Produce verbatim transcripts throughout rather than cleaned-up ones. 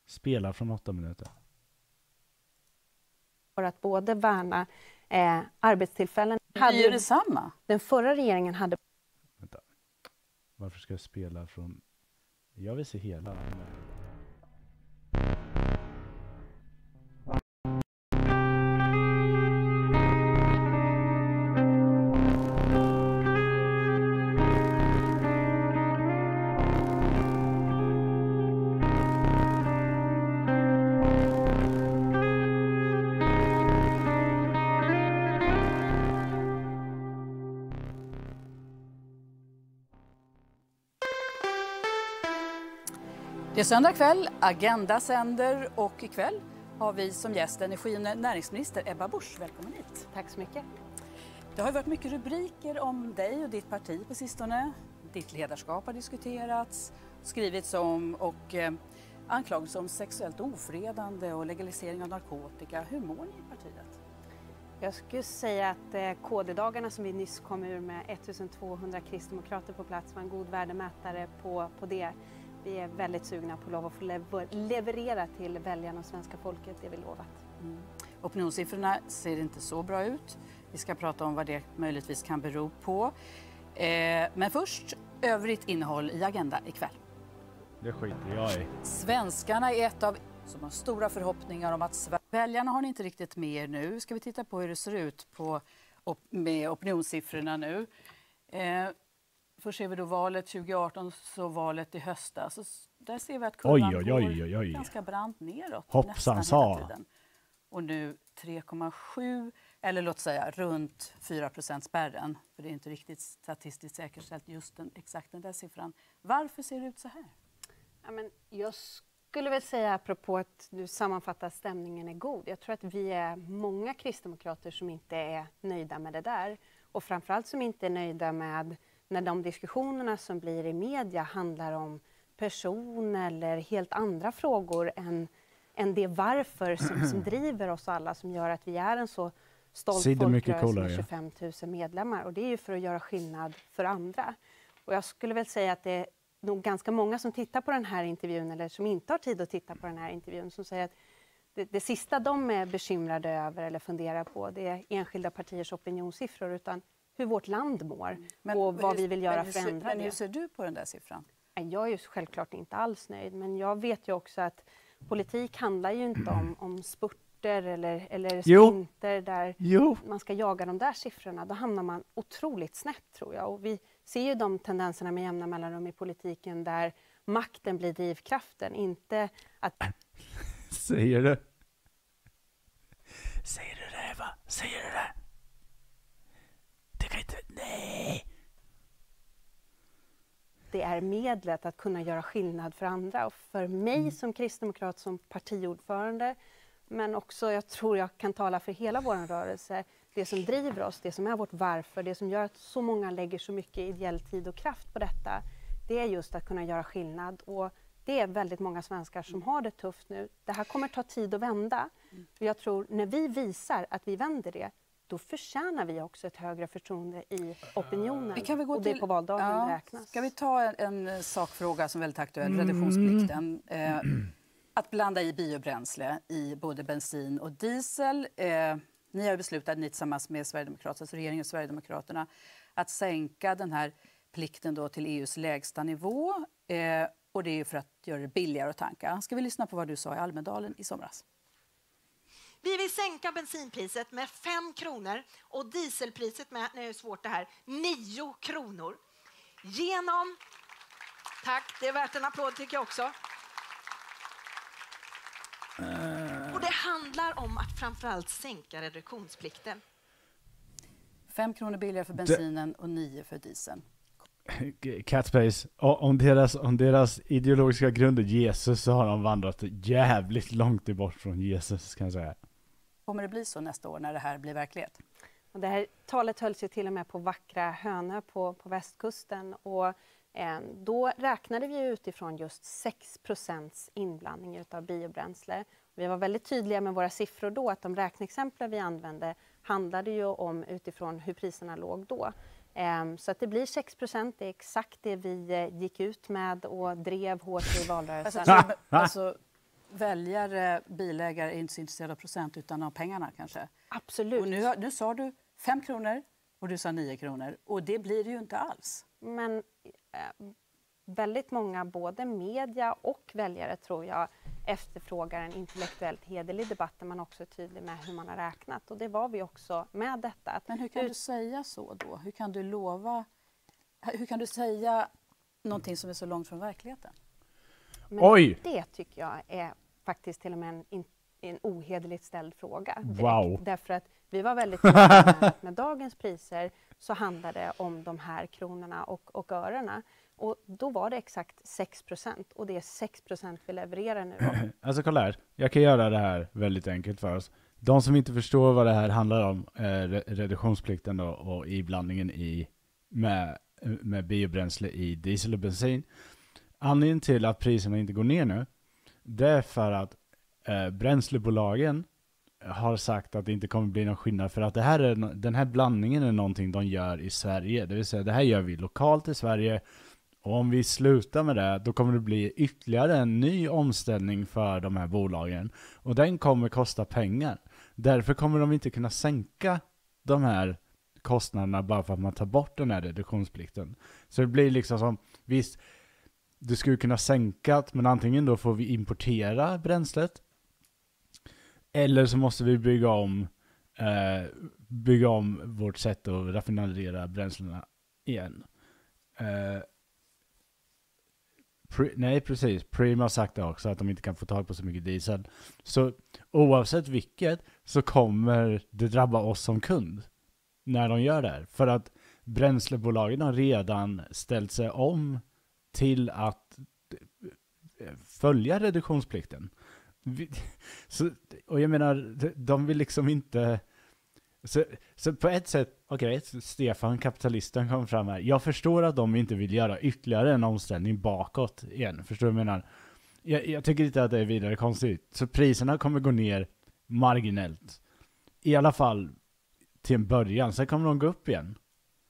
Spela från åtta minuter. För att både värna eh, arbetstillfällen. Det är ju detsamma. Den förra regeringen hade... Vänta. Varför ska jag spela från... Jag vill se hela. Det är söndag kväll, Agenda sänder och ikväll har vi som gäst energi- och näringsminister Ebba Busch. Välkommen hit. Tack så mycket. Det har varit mycket rubriker om dig och ditt parti på sistone. Ditt ledarskap har diskuterats, skrivits om och eh, anklagelser om sexuellt ofredande och legalisering av narkotika. Hur mår ni i partiet? Jag skulle säga att eh, K D-dagarna som vi nyss kom ur med ettusentvåhundra kristdemokrater på plats var en god värdemätare på, på det. Vi är väldigt sugna på lov att få lever- leverera till väljarna och svenska folket det vi lovat. Mm. Opinionssiffrorna ser inte så bra ut. Vi ska prata om vad det möjligtvis kan bero på. Eh, men först, övrigt innehåll i Agenda ikväll. Det skiter jag i. Svenskarna är ett av som har stora förhoppningar om att Sverige... Väljarna har ni inte riktigt med er nu. Ska vi titta på hur det ser ut på, op- med opinionssiffrorna nu. Eh, Först ser vi då valet tjugo arton, så valet i höstas. Så där ser vi att kurvan oj, oj, oj, oj, oj. går ganska brant neråt. Hoppsan nästan hela sa. tiden. Och nu tre komma sju, eller låt säga runt fyra procent spärren. För det är inte riktigt statistiskt säkerställt just den, exakt den där siffran. Varför ser det ut så här? Ja, men jag skulle väl säga, apropå att du sammanfattar stämningen är god. Jag tror att vi är många kristdemokrater som inte är nöjda med det där. Och framförallt som inte är nöjda med när de diskussionerna som blir i media handlar om person eller helt andra frågor än, än det varför som, som driver oss alla, som gör att vi är en så stolt folkrörelse med tjugofem tusen medlemmar. Och det är ju för att göra skillnad för andra. Och jag skulle väl säga att det är nog ganska många som tittar på den här intervjun eller som inte har tid att titta på den här intervjun som säger att det, det sista de är bekymrade över eller funderar på, det är enskilda partiers opinionssiffror, utan hur vårt land mår men, och vad hur, vi vill göra för att ändra det. Men hur ser du på den där siffran? Jag är ju självklart inte alls nöjd, men jag vet ju också att politik handlar ju inte om, om spurter eller, eller sprinter där jo. man ska jaga de där siffrorna. Då hamnar man otroligt snett, tror jag. Och vi ser ju de tendenserna med jämna mellanrum i politiken där makten blir drivkraften, inte att... Säger du? Säger du det, Eva? Säger du det? Det kan inte... Nej! Det är medlet att kunna göra skillnad för andra. Och för mig mm. som kristdemokrat, som partiordförande, men också, jag tror jag kan tala för hela vår rörelse, det som driver oss, det som är vårt varför, det som gör att så många lägger så mycket ideell tid och kraft på detta, det är just att kunna göra skillnad. Och det är väldigt många svenskar som har det tufft nu. Det här kommer ta tid att vända. Och jag tror när vi visar att vi vänder det, då förtjänar vi också ett högre förtroende i opinionen. Vi kan väl gå och det till, på valdagen ja, räknas. Ska vi ta en, en sakfråga som är väldigt aktuell, mm. reduktionsplikten. Eh, att blanda i biobränsle i både bensin och diesel. Eh, ni har beslutat, ni tillsammans med Sverigedemokraterna, alltså regeringen och Sverigedemokraterna, att sänka den här plikten då till E U:s lägsta nivå. Eh, och det är för att göra det billigare att tanka. Ska vi lyssna på vad du sa i Almedalen i somras? Vi vill sänka bensinpriset med fem kronor och dieselpriset med, nu är det svårt det här, nio kronor. Genom, tack, det är värt en applåd tycker jag också. Och det handlar om att framförallt sänka reduktionsplikten. Fem kronor billigare för bensinen och nio för dieseln. Catspace, om deras, om deras ideologiska grund är Jesus, så har de vandrat jävligt långt bort från Jesus, kan jag säga. Kommer det bli så nästa år när det här blir verklighet? Och det här talet hölls ju till och med på vackra Hönö på, på västkusten. Och eh, då räknade vi utifrån just sex procents inblandning av biobränsle. Vi var väldigt tydliga med våra siffror då, att de räkneexempel vi använde handlade ju om utifrån hur priserna låg då. Så att det blir sex procent, det är exakt det vi gick ut med och drev hårt i valrörelsen. Alltså, alltså, väljare, bilägare är inte så intresserade av procent utan av pengarna kanske. Absolut. Och nu, nu sa du fem kronor och du sa nio kronor och det blir det ju inte alls. Men eh, väldigt många, både media och väljare tror jag, efterfrågar en intellektuellt hederlig debatt där man också är tydlig med hur man har räknat. Och det var vi också med detta. Men hur kan du säga så då? Hur kan du lova, hur kan du säga någonting som är så långt från verkligheten? Men Oj! Det tycker jag är faktiskt till och med en, en ohederligt ställd fråga. Direkt. Wow. Därför att vi var väldigt tydliga med att med dagens priser så handlar det om de här kronorna och, och örena. Och då var det exakt sex procent och det är sex procent vi levererar nu. Då. Alltså kolla här, jag kan göra det här väldigt enkelt för oss. De som inte förstår vad det här handlar om, är reduktionsplikten då, och iblandningen i, med, med biobränsle i diesel och bensin. Anledningen till att priserna inte går ner nu, det är för att eh, bränslebolagen har sagt att det inte kommer bli någon skillnad, för att det här är, den här blandningen är någonting de gör i Sverige. Det vill säga, det här gör vi lokalt i Sverige. Och om vi slutar med det, då kommer det bli ytterligare en ny omställning för de här bolagen. Och den kommer kosta pengar. Därför kommer de inte kunna sänka de här kostnaderna bara för att man tar bort den här reduktionsplikten. Så det blir liksom som, visst, du skulle kunna sänka, men antingen då får vi importera bränslet. Eller så måste vi bygga om, eh, bygga om vårt sätt att raffinera bränslena igen. Eh, Pre, nej, precis. Prima har sagt det också, att de inte kan få tag på så mycket diesel. Så oavsett vilket så kommer det drabba oss som kund när de gör det här. För att bränslebolagen har redan ställt sig om till att följa reduktionsplikten. Så, och jag menar, de vill liksom inte... Så, så på ett sätt, okej, okay, Stefan, kapitalisten, kom fram här. Jag förstår att de inte vill göra ytterligare en omställning bakåt igen. Förstår du vad jag menar? Jag, jag tycker inte att det är vidare konstigt. Så priserna kommer gå ner marginellt. I alla fall till en början. Sen kommer de gå upp igen.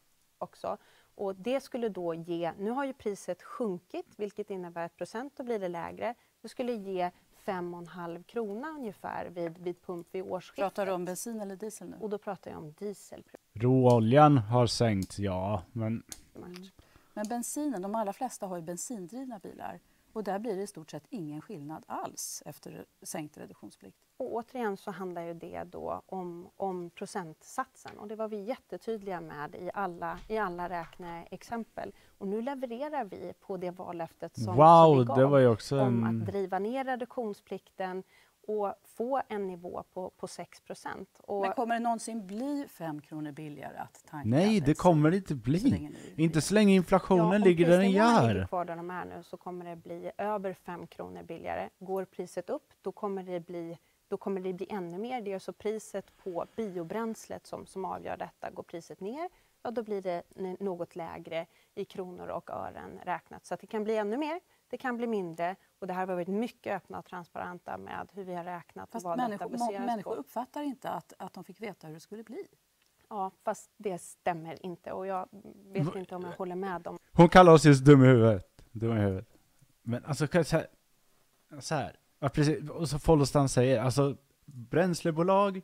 Också. Och det skulle då ge, nu har ju priset sjunkit, vilket innebär ett procent, då blir det lägre. Det skulle ge fem och en halv krona ungefär vid, vid pump vid årsskiftet. Pratar du om bensin eller diesel nu? Och då pratar jag om diesel. Råoljan har sänkt, ja, men... Mm. Men bensinen, de allra flesta har ju bensindrivna bilar. Och där blir det i stort sett ingen skillnad alls efter sänkt reduktionsplikt. Och återigen så handlar ju det då om, om procentsatsen. Och det var vi jättetydliga med i alla, i alla räkneexempel. Och nu levererar vi på det vallöftet som, wow, som vi gav det var ju också om en... att driva ner reduktionsplikten och få en nivå på, på sex procent. Och men kommer det någonsin bli fem kronor billigare att tanka? Nej, det kommer det inte bli. Så länge ni... Inte så länge inflationen ja, ligger där den gör. Ligger kvar där de är nu så kommer det bli över fem kronor billigare. Går priset upp, då kommer det bli, då kommer det bli ännu mer. Det är så priset på biobränslet som, som avgör detta. Går priset ner, ja, då blir det något lägre i kronor och ören räknat. Så att det kan bli ännu mer. Det kan bli mindre och det här har varit mycket öppna och transparenta med hur vi har räknat. Fast och vad människor, detta baseras människor på. uppfattar inte att, att de fick veta hur det skulle bli. Ja, fast det stämmer inte och jag vet inte om jag håller med dem. Hon kallar oss just dum i huvudet. Dum i huvudet. Men alltså så här, så här ja, precis, och så Follostan säger, alltså bränslebolag,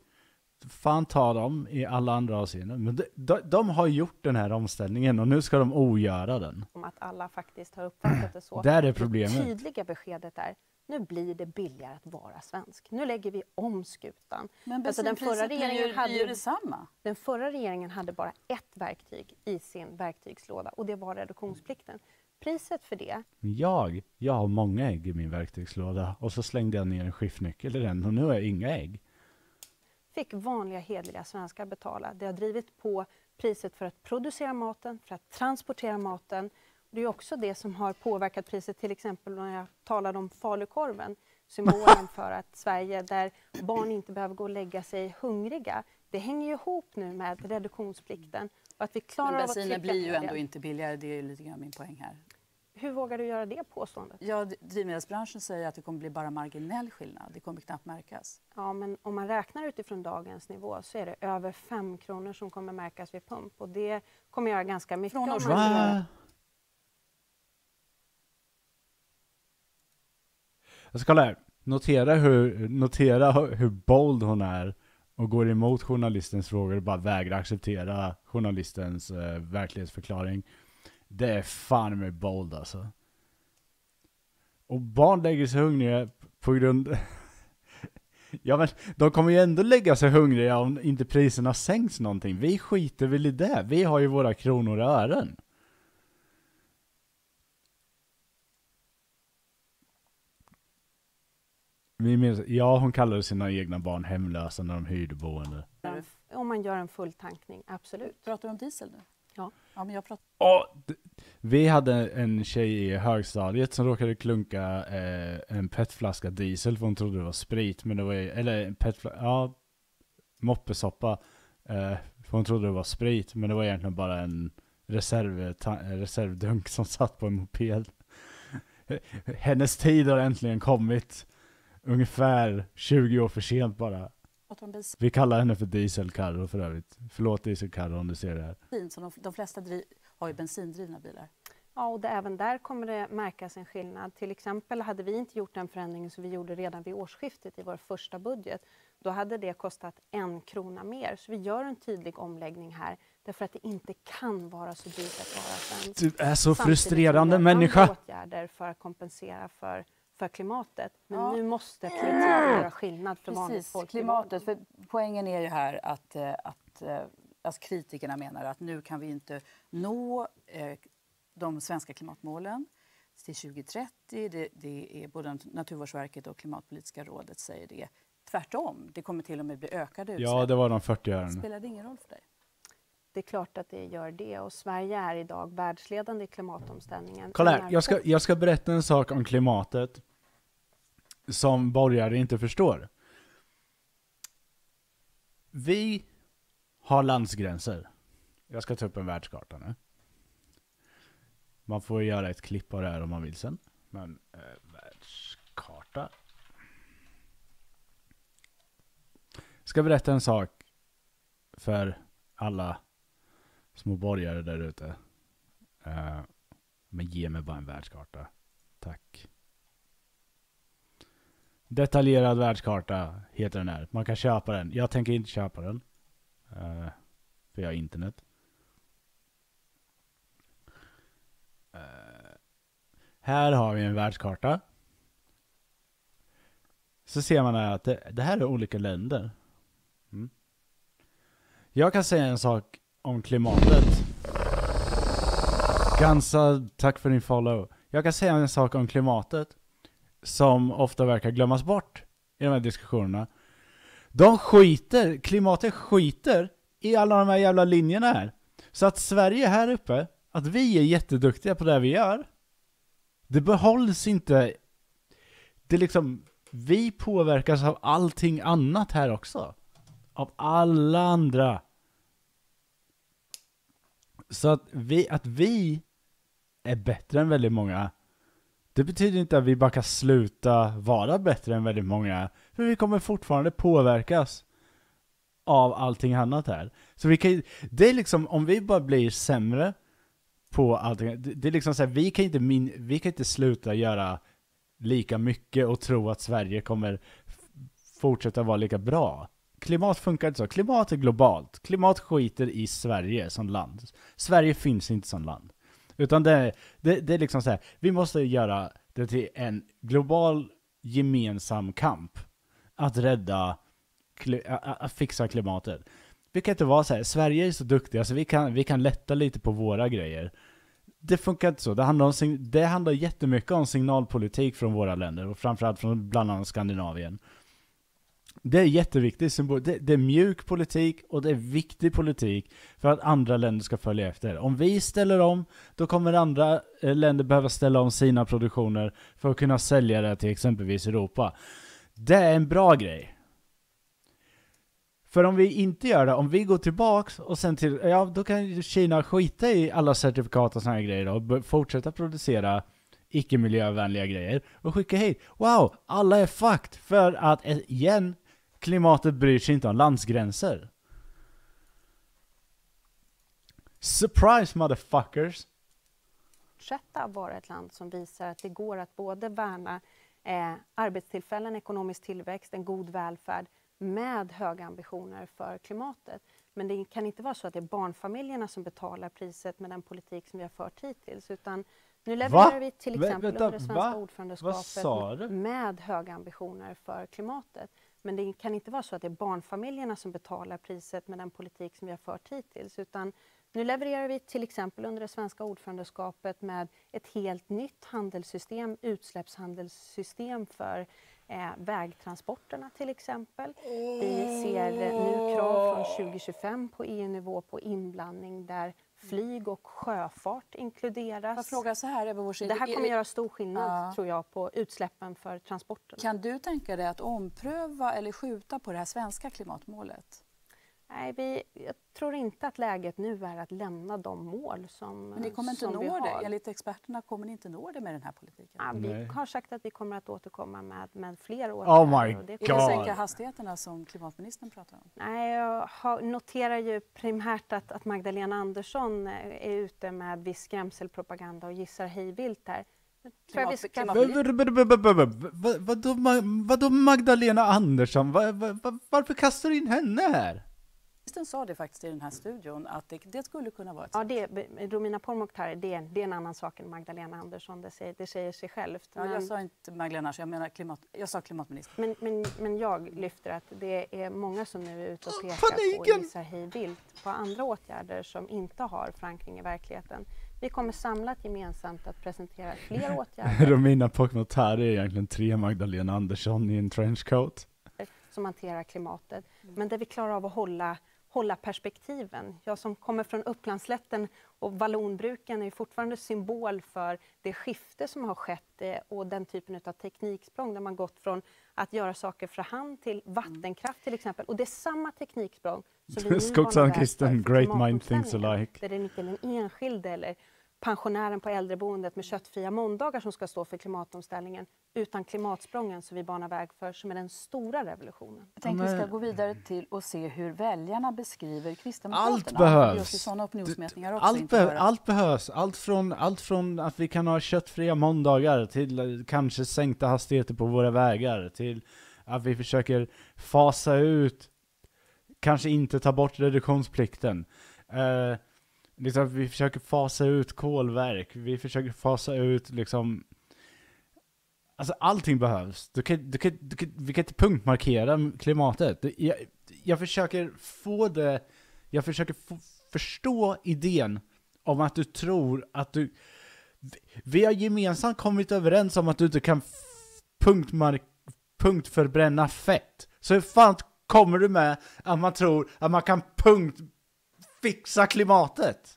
fan ta dem i alla andra avseenden. Men de, de, de har gjort den här omställningen och nu ska de ogöra den. Om att alla faktiskt har uppfattat det så. Där är problemet. Det tydliga beskedet är, nu blir det billigare att vara svensk. Nu lägger vi om skutan. Men alltså den förra regeringen ju, hade ju detsamma. Den förra regeringen hade bara ett verktyg i sin verktygslåda och det var reduktionsplikten. Priset för det... Jag, jag har många ägg i min verktygslåda och så slängde jag ner en skiftnyckel i den och nu har jag inga ägg. Fick vanliga hederliga svenskar betala. Det har drivit på priset för att producera maten, för att transportera maten. Det är också det som har påverkat priset, till exempel när jag talade om falukorven. Symbolen för att Sverige, där barn inte behöver gå och lägga sig hungriga. Det hänger ju ihop nu med reduktionsplikten. Och att vi klarar men av att bensinen blir ju det. ändå inte billigare, det är lite grann min poäng här. Hur vågar du göra det påståendet? Ja, drivmedelsbranschen säger att det kommer bli bara marginell skillnad. Det kommer knappt märkas. Ja, men om man räknar utifrån dagens nivå så är det över fem kronor som kommer märkas vid pump. Och det kommer göra ganska mycket. Från om års- man gör... Va? Jag ska kolla här. Notera hur, notera hur bold hon är och går emot journalistens frågor och bara vägrar acceptera journalistens eh, verklighetsförklaring. Det är fan med bold alltså. Och barn lägger sig hungriga på grund... ja men de kommer ju ändå lägga sig hungriga om inte priserna sänks någonting. Vi skiter väl i det. Vi har ju våra kronor och ören. Vi minns, ja, hon kallade sina egna barn hemlösa när de hyrde boende. Om man gör en full tankning, absolut. Pratar du om diesel nu? Ja. Ja, men jag pratar... Oh, d- vi hade en tjej i högstadiet som råkade klunka eh, en petflaska diesel för hon trodde det var sprit. Men det var, eller en petflaska, ja, moppesoppa. Eh, för hon trodde det var sprit. Men det var egentligen bara en reserv, ta, reservdunk som satt på en moped. Hennes tid har äntligen kommit. Ungefär tjugo år för sent bara. Vi kallar henne för Dieselkarro för övrigt. Förlåt Dieselkarro om du ser det här. Så de, de flesta driv, har ju bensindrivna bilar. Ja, och det, även där kommer det märkas en skillnad. Till exempel hade vi inte gjort den förändringen som vi gjorde redan vid årsskiftet i vår första budget. Då hade det kostat en krona mer. Så vi gör en tydlig omläggning här. Därför att det inte kan vara så dyrt att vara svensk. Du är så Samtidigt frustrerande som vi gör människa. andra åtgärder för att kompensera för, för klimatet. Men Ja. nu måste politiken göra skillnad för vanligt Precis, folk. klimatet. För poängen är ju här att, eh, att eh, alltså kritikerna menar att nu kan vi inte nå eh, de svenska klimatmålen till tjugo trettio. Det, det är både Naturvårdsverket och Klimatpolitiska rådet säger det. Tvärtom, det kommer till och med bli ökade utsläpp. Ja, det var de fyrtio ören. Spelar det ingen roll för dig? Det är klart att det gör det. Och Sverige är idag världsledande i klimatomställningen. Kolla här, jag ska, jag ska berätta en sak om klimatet som borgare inte förstår. Vi har landsgränser. Jag ska ta upp en världskarta nu. Man får göra ett klipp av det här om man vill sen. Men eh, världskarta. Jag ska berätta en sak för alla små borgare där ute. Uh, men ge mig bara en världskarta. Tack. Detaljerad världskarta heter den här. Man kan köpa den. Jag tänker inte köpa den. Uh, för jag har internet. Uh, här har vi en världskarta. Så ser man här att det, det här är olika länder. Mm. Jag kan säga en sak om klimatet. Ganska, tack för din follow. Jag kan säga en sak om klimatet som ofta verkar glömmas bort i de här diskussionerna. De skiter, klimatet skiter i alla de här jävla linjerna här. Så att Sverige här uppe, att vi är jätteduktiga på det vi gör, det behålls inte. Det är liksom, vi påverkas av allting annat här också. Av alla andra. Så att vi, att vi är bättre än väldigt många, det betyder inte att vi bara kan sluta vara bättre än väldigt många. För vi kommer fortfarande påverkas av allting annat här. Så vi kan, det är liksom, om vi bara blir sämre på allting, det, det är liksom så här, vi kan inte min, vi kan inte sluta göra lika mycket och tro att Sverige kommer f- fortsätta vara lika bra. Klimat funkar inte så. Klimat är globalt. Klimat skiter i Sverige som land. Sverige finns inte som land. Utan det, det, det är liksom så här, vi måste göra det till en global gemensam kamp att rädda, att, att fixa klimatet. Vi kan inte vara så här, Sverige är så duktiga så vi kan, vi kan lätta lite på våra grejer. Det funkar inte så. Det handlar, om, det handlar jättemycket om signalpolitik från våra länder och framförallt från bland annat Skandinavien. Det är jätteviktigt symbol. Det, det är mjuk politik och det är viktig politik för att andra länder ska följa efter. Om vi ställer om, då kommer andra länder behöva ställa om sina produktioner för att kunna sälja det till exempelvis Europa. Det är en bra grej. För om vi inte gör det, om vi går tillbaks och sen till, ja då kan Kina skita i alla certifikat och såna här grejer och fortsätta producera icke-miljövänliga grejer och skicka hit. Wow, alla är fucked för att igen, klimatet bryr sig inte om landsgränser. Surprise motherfuckers! Fortsätta vara ett land som visar att det går att både värna eh, arbetstillfällen, ekonomisk tillväxt, en god välfärd med höga ambitioner för klimatet. Men det kan inte vara så att det är barnfamiljerna som betalar priset med den politik som vi har fört hittills, utan nu levererar Va? vi till Vä- exempel vänta, under det svenska va? Vad ordförandeskapet sa du? med höga ambitioner för klimatet. Men det kan inte vara så att det är barnfamiljerna som betalar priset med den politik som vi har fört hittills, utan nu levererar vi till exempel under det svenska ordförandeskapet med ett helt nytt handelssystem, utsläppshandelssystem för eh, vägtransporterna till exempel. Vi ser nu krav från tjugo tjugofem på E U-nivå på inblandning där flyg och sjöfart inkluderas. Jag frågar så här, Ebba Busch, Det här kommer göra stor skillnad, Ja. tror jag, på utsläppen för transporterna. Kan du tänka dig att ompröva eller skjuta på det här svenska klimatmålet? Nej, vi, jag tror inte att läget nu är att lämna de mål som, Men ni kommer inte som vi nå har. det. Enligt experterna kommer ni inte nå det med den här politiken. Ja, vi Nej. har sagt att vi kommer att återkomma med, med fler åtgärder. Oh my och det Vill kommer- du God. sänka hastigheterna som klimatministern pratar om? Nej, jag har, noterar ju primärt att, att Magdalena Andersson eh, är ute med viss skrämselpropaganda och gissar hejvilt här. Jag tror jag vi ska- Klimat- Va- va- va- va- va- va- va- Vadå Ma- vadå Magdalena Andersson? Va- va- va- Varför kastar du in henne här? Ministern sa det faktiskt i den här studion att det, det skulle kunna vara ett Ja, sätt. det, Romina Pourmokhtari, det, är en- det är en annan sak än Magdalena Andersson, det säger, det säger sig självt. Ja, Men- jag sa inte Magdalena Andersson, jag menar klimat, jag sa klimatministern. Men, men, men jag lyfter att det är många som nu är ute och pekar Paniken! på gissar hej vilt på andra åtgärder som inte har förankring i verkligheten. Vi kommer samlat gemensamt att presentera fler åtgärder Romina Pourmokhtari är egentligen tre Magdalena Andersson i en trenchcoat. som hanterar klimatet, men där vi klarar av att hålla, hålla perspektiven. Jag som kommer från Upplandsslätten och vallonbruken är fortfarande symbol för det skifte som har skett eh, och den typen av tekniksprång där man gått från att göra saker för hand till vattenkraft till exempel. Och det är samma tekniksprång som vi nu Skogsankristen, banar väg för great mind thinks klimatomställningen. alike. Där det är inte den enskilde eller pensionären på äldreboendet med köttfria måndagar som ska stå för klimatomställningen, utan klimatsprången som vi banar väg för, som är den stora revolutionen. Jag tänker vi ska Men- gå vidare till och se hur väljarna beskriver Kristdemokraterna. Allt behövs. Just i sådana opinionsmätningar också. Allt, inte be- bara- allt behövs. Allt från, allt från att vi kan ha köttfria måndagar till eh, kanske sänkta hastigheter på våra vägar, till att vi försöker fasa ut, kanske inte ta bort reduktionsplikten. Eh, liksom, vi försöker fasa ut kolverk. Vi försöker fasa ut liksom... Alltså allting behövs. Du kan, du kan, du kan, vi kan inte punktmarkera klimatet. Det- Jag, jag försöker få det... Jag försöker få, förstå idén om att du tror att du... vi- Vi har gemensamt kommit överens om att du inte kan f- punktmark, punktförbränna fett. Så hur fan kommer du med att man tror att man kan punktfixa klimatet?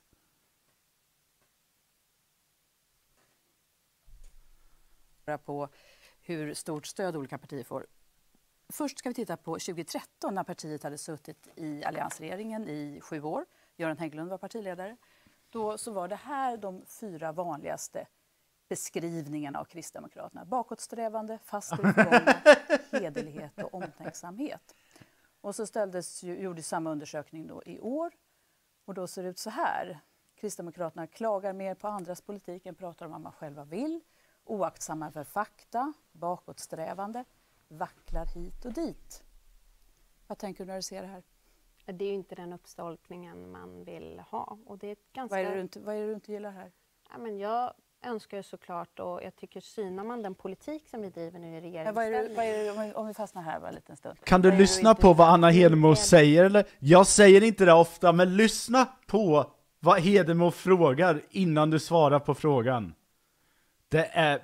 på hur stort stöd olika partier får. Först ska vi titta på tjugohundratretton när partiet hade suttit i alliansregeringen i sju år. Göran Hägglund var partiledare. Då så var det här de fyra vanligaste beskrivningarna av Kristdemokraterna. Bakåtsträvande, fast i det förgångna, hederlighet och omtänksamhet. Och så ställdes ju, gjordes samma undersökning då i år. Och då ser det ut så här. Kristdemokraterna klagar mer på andras politik än pratar om vad man själva vill. Oaktsamma för fakta, bakåtsträvande, vacklar hit och dit. Vad tänker du när du ser det här? Det är ju inte den uppstolpningen man vill ha. Och det är ett ganska... Vad är det du inte, vad är det du inte gillar här? Ja, men jag önskar ju såklart, och jag tycker synar man den politik som vi driver nu i Ja, vad är det, regeringsställning. vad är det, om, vi, om vi fastnar här bara en liten stund. Kan du Vad är det lyssna inte på gillar? vad Anna Hedemo säger eller? Jag säger inte det ofta, men lyssna på vad Hedemo frågar innan du svarar på frågan. Det är...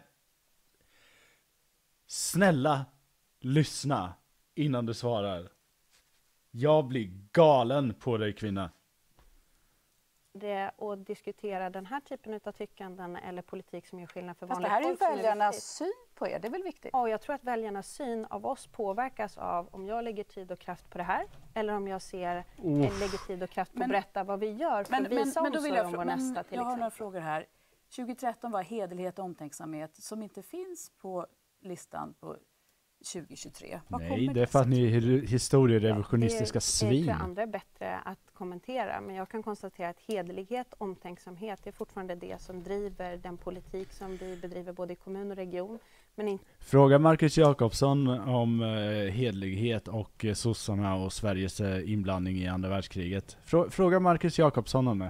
Snälla, lyssna innan du svarar. Jag blir galen på dig, kvinna. Det att diskutera den här typen av tyckanden eller politik som gör skillnad för Fast vanligt det här är ju folk som väljarnas viktigt. syn på er, det är väl viktigt? Ja, jag tror att väljarnas syn av oss påverkas av om jag lägger tid och kraft på det här eller om jag ser, Oh. lägger tid och kraft på Men- att berätta vad vi gör för Men, att men, visa men då vill omsorg jag, om frå- vår men nästa till jag har några exempel. frågor här. tjugohundratretton var hederlighet och omtänksamhet som inte finns på listan på tjugohundratjugotre. Vad Nej, kommer det är för att ni är hi- historierevisionistiska Det, det svin. tror jag andra är bättre att kommentera, men jag kan konstatera att hederlighet, omtänksamhet är fortfarande det som driver den politik som vi bedriver både i kommun och region. Men in... Fråga Marcus Jakobsson om eh, hedlighet och eh, sossarna och Sveriges eh, inblandning i andra världskriget. Frå, fråga Marcus Jakobsson om det.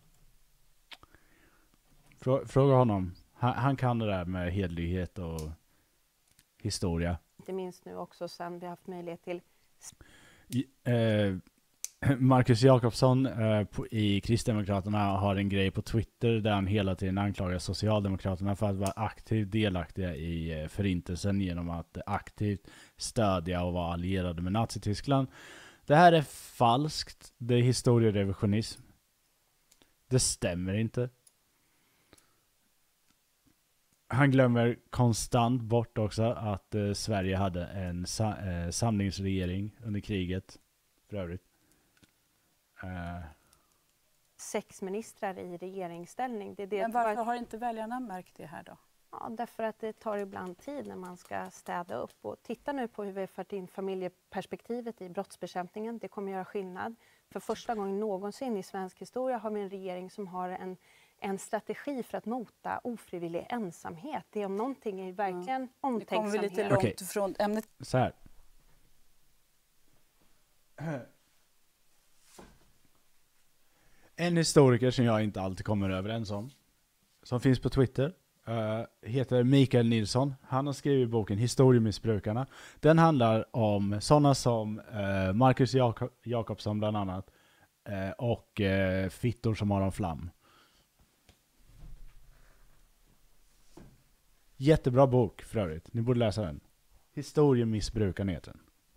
Frå, fråga honom. Han, han kan det där med hedlighet och historia. Inte minst nu också sen vi har haft möjlighet till... I, eh, Marcus Jakobsson eh, på, i Kristdemokraterna har en grej på Twitter där han hela tiden anklagar Socialdemokraterna för att vara aktivt delaktiga i eh, förintelsen genom att eh, aktivt stödja och vara allierade med Nazityskland. Det här är falskt. Det är historierevisionism. Det stämmer inte. Han glömmer konstant bort också att eh, Sverige hade en sa- eh, samlingsregering under kriget för övrigt. Uh. sex ministrar i regeringsställning. Det är det Men varför har inte väljarna märkt det här då? Ja, därför att det tar ibland tid när man ska städa upp. Och titta nu på hur vi har fört in familjeperspektivet i brottsbekämpningen. Det kommer göra skillnad. För första gången någonsin i svensk historia har vi en regering som har en, en strategi för att mota ofrivillig ensamhet. Det är om någonting är verkligen mm. omtänksamhet. Det kommer vi lite långt okay. från ämnet. Så här. En historiker som jag inte alltid kommer överens om, som finns på Twitter, uh, heter Mikael Nilsson. Han har skrivit boken Historiemissbrukarna. Den handlar om sådana som uh, Marcus Jak- Jakobsson bland annat, uh, och uh, fittor som har en flam. Jättebra bok för övrigt. Ni borde läsa den. Historiemissbrukarna heter den.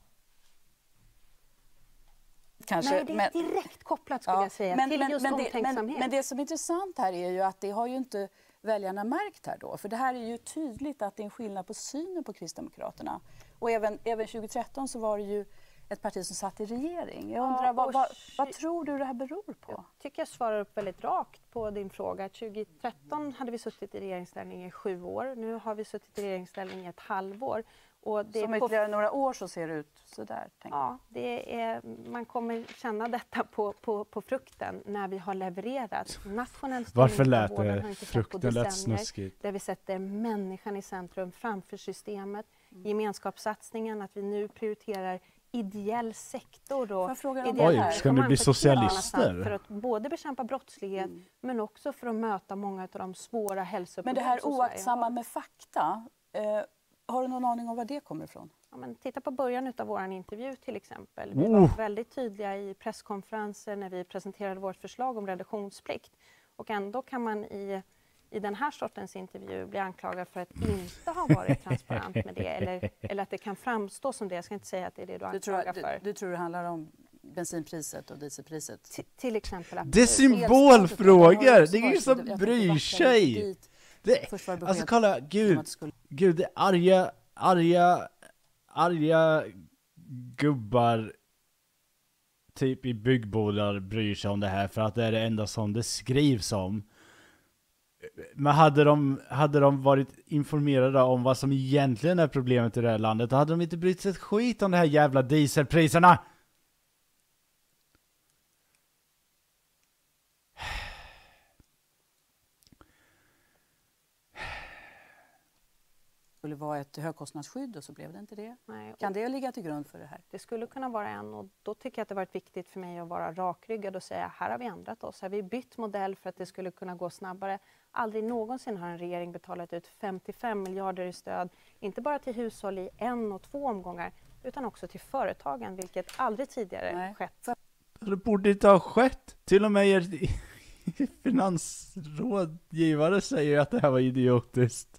Kanske, Nej, det är men, direkt kopplat skulle ja, jag säga men, till men, just men, omtänksamhet. men, men det som är intressant här är ju att det har ju inte väljarna märkt här då. För det här är ju tydligt att det är en skillnad på synen på Kristdemokraterna. Och även, även tjugohundratretton så var det ju ett parti som satt i regering. Jag undrar, Ja, vad, vad, tj- vad tror du det här beror på? Jag tycker jag svarar upp väldigt rakt på din fråga. tjugohundratretton hade vi suttit i regeringsställning i sju år. Nu har vi suttit i regeringsställning i ett halvår. Och det Som är på... ytterligare några år så ser det ut sådär. Ja, det är, man kommer känna detta på, på, på frukten när vi har levererat. Nationell Varför lät vården har det inte sett på frukten lät decennier, snuskigt? där vi sätter människan i centrum framför systemet. Mm. Gemenskapssatsningen, att vi nu prioriterar ideell sektor och jag fråga om ideell det här? Oj, ska ni bli socialister? för att både bekämpa brottslighet Mm. men också för att möta många av de svåra hälsoproblem Men det här som Sverige oaktsamma har. med fakta, eh, har du någon aning om var det kommer ifrån? Ja, men titta på början av vår intervju till exempel. Vi Oh. var väldigt tydliga i presskonferenser när vi presenterade vårt förslag om reduktionsplikt. Och ändå kan man i, i den här sortens intervju bli anklagad för att inte ha varit transparent med det. Eller, eller att det kan framstå som det. Jag ska inte säga att det är det du Du tror, anklagar du, för. du tror det handlar om bensinpriset och dieselpriset? T- till exempel. Det är symbolfrågor! Det är ingen som bryr sig! Det, alltså kolla, gud, gud, det är arga, arga, arga gubbar typ i byggbodar bryr sig om det här för att det är det enda som det skrivs om. Men hade de, hade de varit informerade om vad som egentligen är problemet i det här landet, då hade de inte brytt sig ett skit om det här jävla dieselpriserna. Skulle vara ett högkostnadsskydd och så blev det inte det. Nej, och Kan det ligga till grund för det här? det skulle kunna vara en, och då tycker jag att det har varit viktigt för mig att vara rakryggad och säga här har vi ändrat oss, här har vi bytt modell för att det skulle kunna gå snabbare. Aldrig någonsin har en regering betalat ut femtiofem miljarder i stöd, inte bara till hushåll i en och två omgångar, utan också till företagen, vilket aldrig tidigare Nej. skett. Det borde inte ha skett. Till och med er finansrådgivare säger att det här var idiotiskt.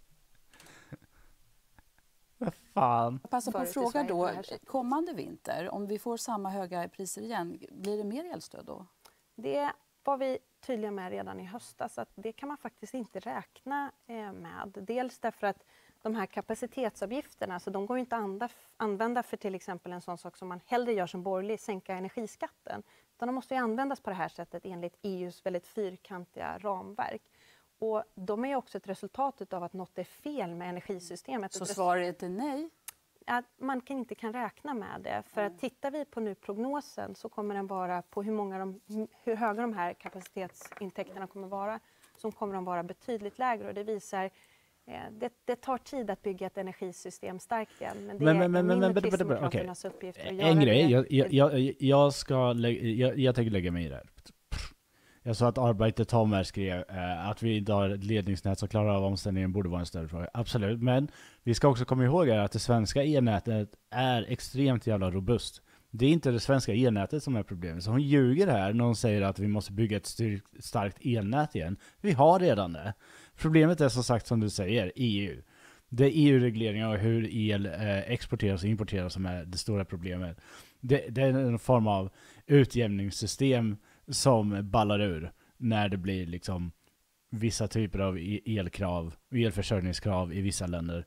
Vad fan? Jag passar på att Förut i fråga Sverige då, på det här sättet. kommande vinter, om vi får samma höga priser igen, blir det mer elstöd då? Det var vi tydliga med redan i höstas, att det kan man faktiskt inte räkna eh, med. Dels därför att de här kapacitetsavgifterna, så de går ju inte att använda för till exempel en sån sak som man hellre gör som borgerlig, sänka energiskatten. Utan de måste ju användas på det här sättet enligt E U:s väldigt fyrkantiga ramverk. Och de är ju också ett resultat av att något är fel med energisystemet. Så Ett svaret är nej? att man kan inte kan räkna med det. För att tittar vi på nu prognosen så kommer den vara på hur, många de, hur höga de här kapacitetsintäkterna kommer vara, som kommer de vara betydligt lägre. Och det visar Det, det tar tid att bygga ett energisystem starkt igen, men det Men- är men- men- min men- och men- Kristdemokraternas uppgift att göra En grej, det. jag, jag, jag, jag ska lägga, jag, jag tänker lägga mig i det här. Jag sa att Arbetet Tommer skrev eh, att vi inte har ett ledningsnät som klarar av omställningen borde vara en större fråga. Absolut, men vi ska också komma ihåg här att det svenska elnätet är extremt jävla robust. Det är inte det svenska elnätet som är problemet. Så hon ljuger här när hon säger att vi måste bygga ett styr- starkt elnät igen. Vi har redan det. Problemet är som sagt som du säger, E U. Det är E U-regleringar och hur el eh, exporteras och importeras som är det stora problemet. Det, det är en form av utjämningssystem som ballar ur när det blir liksom vissa typer av e- elkrav, elförsörjningskrav i vissa länder.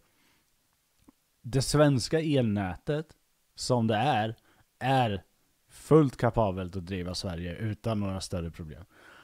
Det svenska elnätet som det är, är fullt kapabelt att driva Sverige utan några större problem.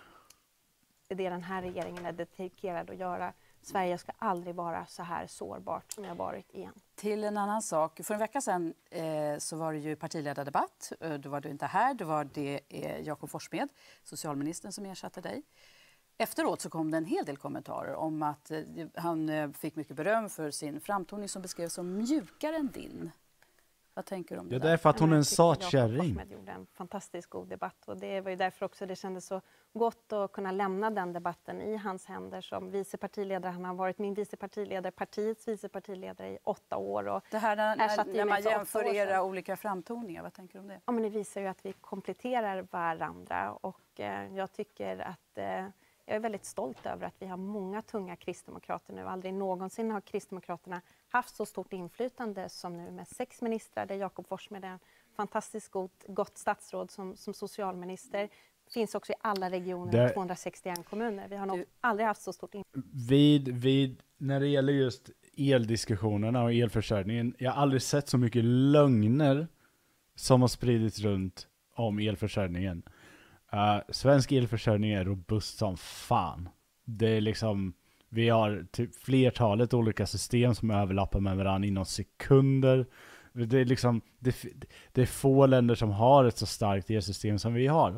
Det den här regeringen är dedikerad att göra. Sverige ska aldrig vara så här sårbart som det har varit igen. Till en annan sak. För en vecka sedan eh, så var det ju partiledardebatt. Eh, Då var du inte här. Då var det eh, Jakob Forssmed, socialministern, som ersatte dig. Efteråt så kom det en hel del kommentarer om att eh, han eh, fick mycket beröm för sin framtoning som beskrevs som mjukare än din. Vad tänker du om det Ja, där? det är för att hon är Men en jag tycker Jakob satkärring. Forssmed gjorde en fantastiskt god debatt och det var ju därför också det kändes så gott att kunna lämna den debatten i hans händer som vice partiledare. Han har varit min vice partiledare, partiets vice partiledare i åtta år. Och Det här när, ersatte när, ju när mig man för åtta jämför år sedan. era olika framtoningar, vad tänker du om det? Ja, men det visar ju att vi kompletterar varandra och eh, jag tycker att eh, jag är väldigt stolt över att vi har många tunga kristdemokrater nu. Aldrig någonsin har kristdemokraterna haft så stort inflytande som nu med sex ministrar där Jakob Forssmed är en fantastiskt god, gott statsråd som, som socialminister. Finns också i alla regioner Det- och tvåhundrasextioen kommuner. Vi har nog Du- aldrig haft så stort inflytande. Vid, vid, när det gäller just eldiskussionerna och elförsörjningen, jag har aldrig sett så mycket lögner som har spridits runt om elförsörjningen. Uh, svensk elförsörjning är robust som fan. Det är liksom, vi har typ flertalet olika system som överlappar med varandra inom sekunder. Det är liksom, det, det är få länder som har ett så starkt elsystem som vi har.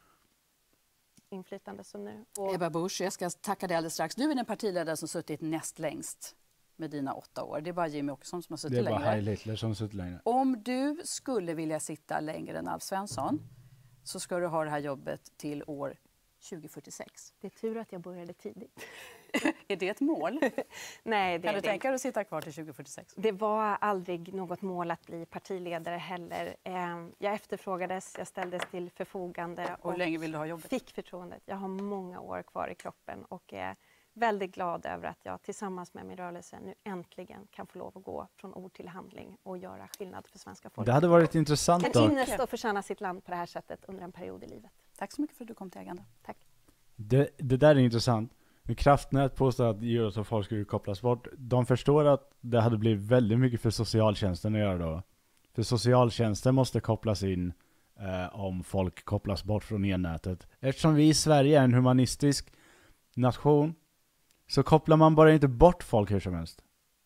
inflytande som nu. Och Ebba Busch, jag ska tacka dig alldeles strax. Du är den partiledare som suttit näst längst med dina åtta år. Det är bara Jimmy Åkesson som har suttit Det är bara längre. Heil Hitler som suttit längre. Om du skulle vilja sitta längre än Alf Svensson så ska du ha det här jobbet till år tjugo fyrtiosex. det är tur att jag började tidigt. Är det ett mål? Nej, det Kan är du det tänka dig att sitta kvar till tjugo fyrtiosex? Det var aldrig något mål att bli partiledare heller. Eh, Jag efterfrågades, jag ställdes till förfogande Och hur länge vill du ha jobbet? fick förtroendet. Jag har många år kvar i kroppen och är väldigt glad över att jag tillsammans med min rörelse nu äntligen kan få lov att gå från ord till handling och göra skillnad för svenska folket. Det hade varit intressant En dock. ynnest att få tjäna sitt land på det här sättet under en period i livet. Tack så mycket för att du kom till Agenda. Tack. Det, det där är intressant. Kraftnät påstår att djur och folk skulle kopplas bort. De förstår att det hade blivit väldigt mycket för socialtjänsten att göra då. För socialtjänsten måste kopplas in eh, om folk kopplas bort från elnätet. Eftersom vi i Sverige är en humanistisk nation så kopplar man bara inte bort folk hur som helst.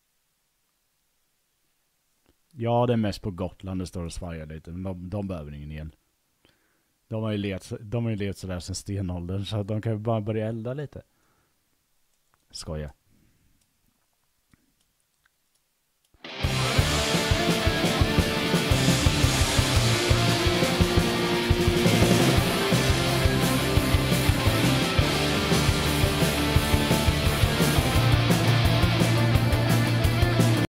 Ja, det är mest på Gotland det står och svajar lite. Men de, de behöver ingen el. De har ju levt, de har ju levt sådär sedan stenåldern så de kan ju bara börja elda lite. Skoja.